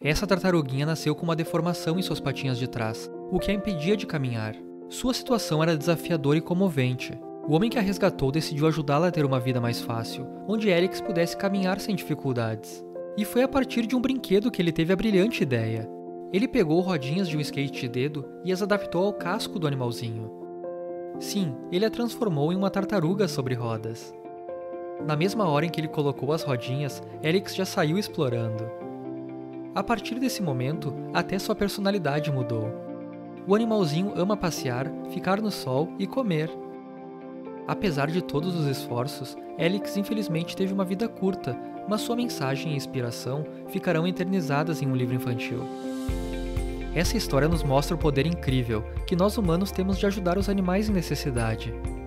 Essa tartaruguinha nasceu com uma deformação em suas patinhas de trás, o que a impedia de caminhar. Sua situação era desafiadora e comovente. O homem que a resgatou decidiu ajudá-la a ter uma vida mais fácil, onde Alex pudesse caminhar sem dificuldades. E foi a partir de um brinquedo que ele teve a brilhante ideia. Ele pegou rodinhas de um skate de dedo e as adaptou ao casco do animalzinho. Sim, ele a transformou em uma tartaruga sobre rodas. Na mesma hora em que ele colocou as rodinhas, Alex já saiu explorando. A partir desse momento, até sua personalidade mudou. O animalzinho ama passear, ficar no sol e comer. Apesar de todos os esforços, Alex infelizmente teve uma vida curta, mas sua mensagem e inspiração ficarão eternizadas em um livro infantil. Essa história nos mostra o poder incrível que nós humanos temos de ajudar os animais em necessidade.